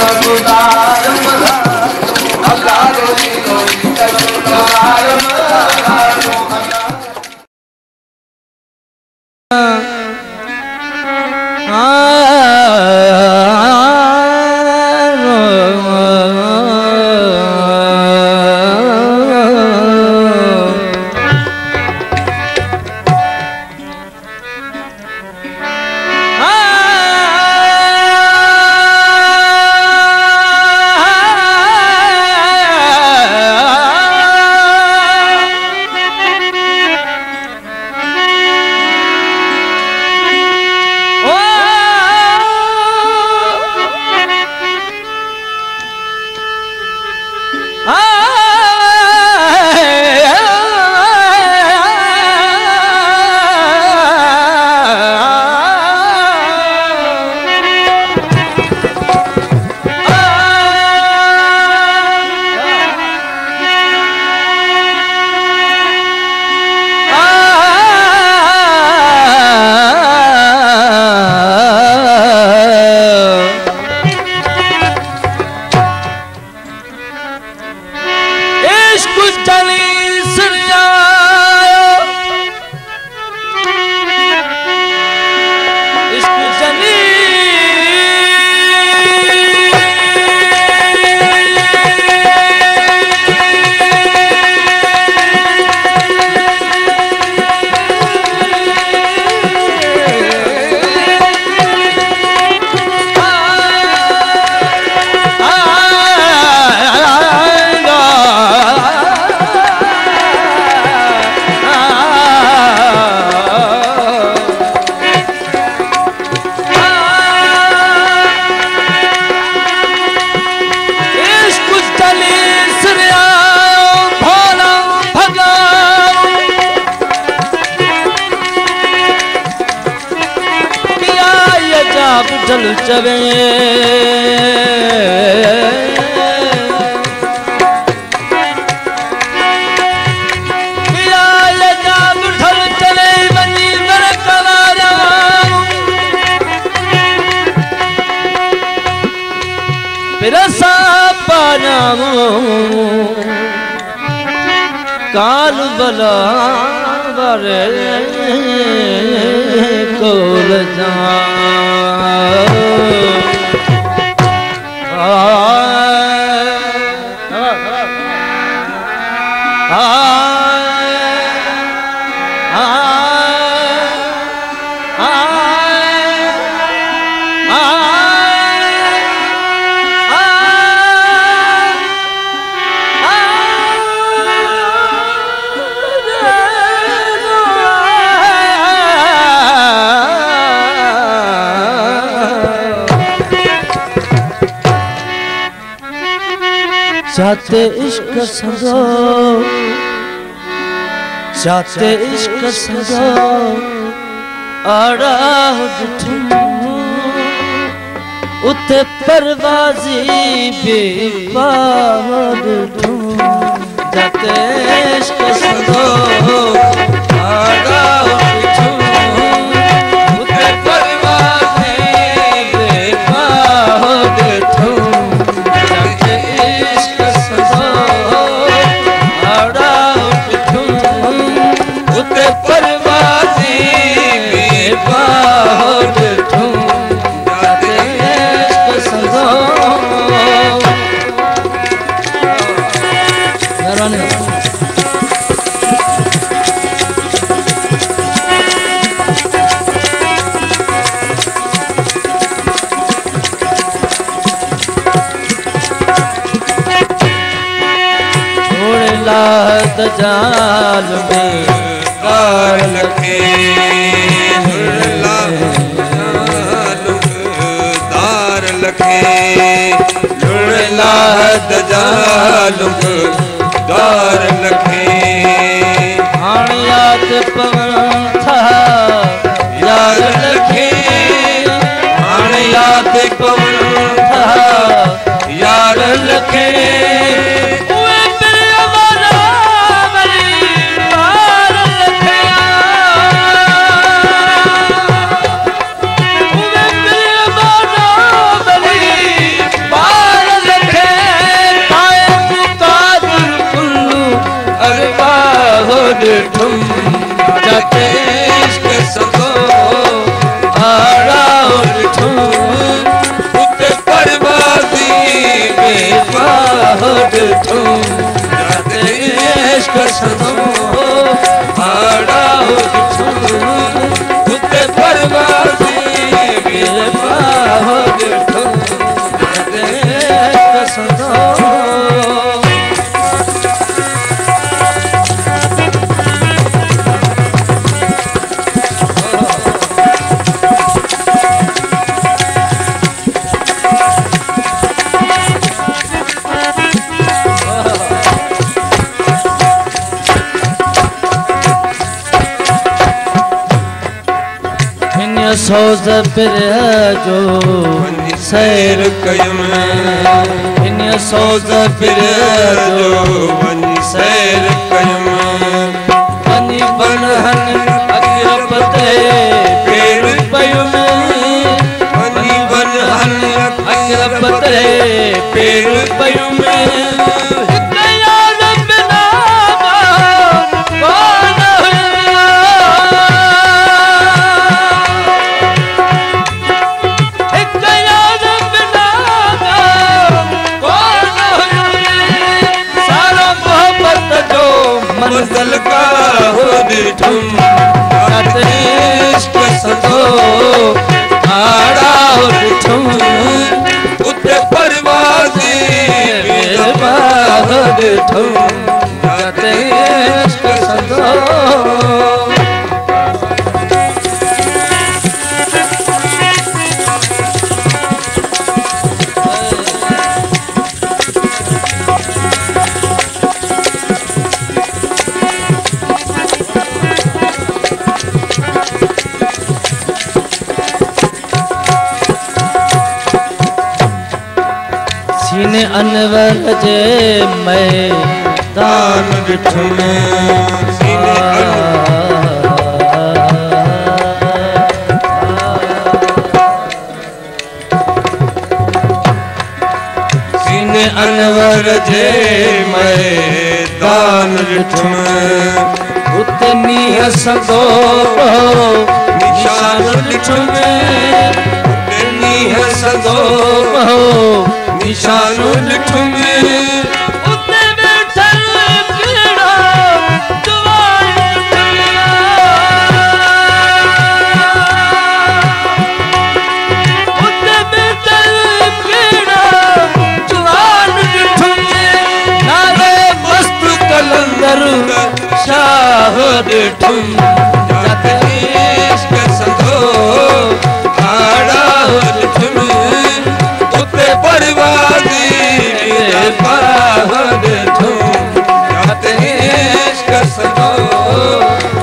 चल चवे काल बला बरे कोल जा चाहते इश्क सजो चाहते इश्क सजो आड़ा उते परवाजी बेबाद जाते इश्क सजो आड़ा उते परवाजी बेबाद जाल में दार लखे दार लखे दजालुक दार लखे हाणियात पवन था यार लखे हाणियात पवन था यार लखे Bye. डिठुम जाते इश्क सदो आड़ा डिठुम उते परवाज़ी बेवाह डिठुम जाते इश्क सदो आड़ा डिठुम उते परवाज़ी बेवाह डिठुम जाते इश्क सदो सोज़ पिर जो सैर कयम इन सोज़ पिर जो सैर कयम वनी बनहन अक़रब ते पेर पयुम वनी बनहन अक़रब ते पेर पयुम मंज़िल का हो डिठुम जाते इश्क सदो आड़ा हो डिठुम उते परवाज़ी बेवाह डिठुम जाते इश्क सदो सीने अनवर जे मैदान डिठुम सीने अनवर जे मैदान डिठुम उते नीह सदो निशान डिठुम उते नीह सदो निशानो डिठुम उते बैठल कीड़ा जवान उते बैठल कीड़ा जवान डिठुम नारे मस्त कलंदर शाह डिठुम जाते इश्क सदो आड़ा डिठुम परवाज़ी बेवाह डिठुम जाते इश्क सदो